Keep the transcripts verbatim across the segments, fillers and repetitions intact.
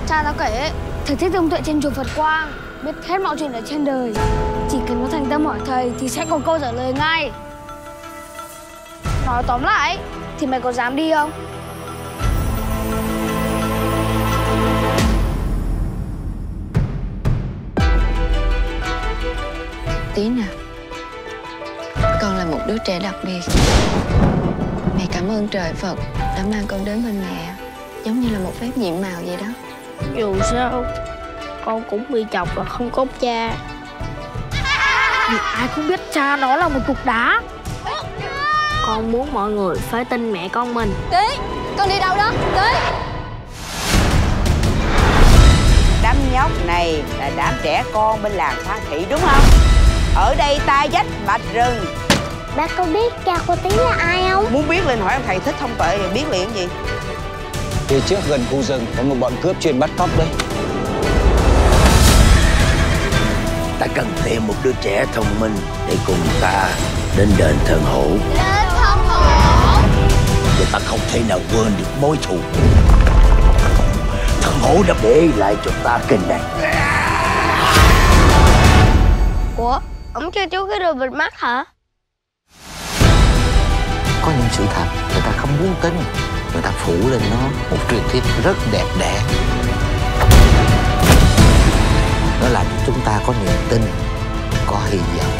Cha tao kể, thầy Thích Thông Tuệ trên chùa Phật Quang biết hết mọi chuyện ở trên đời. Chỉ cần có thành tâm hỏi thầy thì sẽ có câu trả lời ngay. Nói tóm lại thì mày có dám đi không? Tín à, con là một đứa trẻ đặc biệt. Mẹ cảm ơn trời Phật đã mang con đến bên mẹ, giống như là một phép nhiệm màu vậy đó. Dù sao con cũng bị chọc và không có cha. Vì ai cũng biết cha nó là một cục đá. Con muốn mọi người phải tin mẹ con mình. Tí, con đi đâu đó? Tí. Đám nhóc này là đám trẻ con bên làng Pha Thị đúng không? Ở đây ta dách mạch rừng. Bác có biết cha cô Tí là ai không? Muốn biết lên hỏi ông thầy Thích Thông Tuệ thì biết liền gì. Phía trước gần khu rừng có một bọn cướp chuyên bắt cóc đấy. Ta cần thêm một đứa trẻ thông minh để cùng ta đến đền Thần Hổ. Đền Thần Hổ. Và ta không thể nào quên được mối thù. Thần Hổ đã để lại cho ta cái này. Ủa, ông chơi chú cái đồ bịt mắt hả? Có những sự thật người ta không muốn tin, người ta phủ lên nó một truyền thuyết rất đẹp đẽ. Nó làm cho chúng ta có niềm tin, có hy vọng.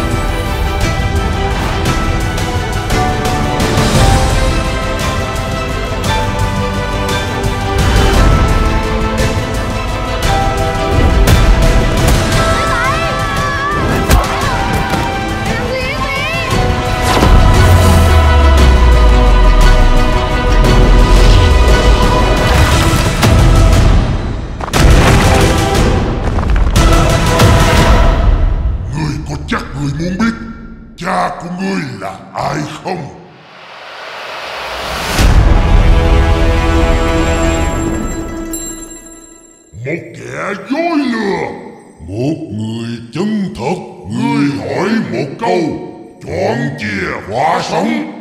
Chắc người muốn biết cha của ngươi là ai không? Một kẻ dối lừa. Một người chân thật. Ngươi hỏi một câu, chọn chìa khóa sống.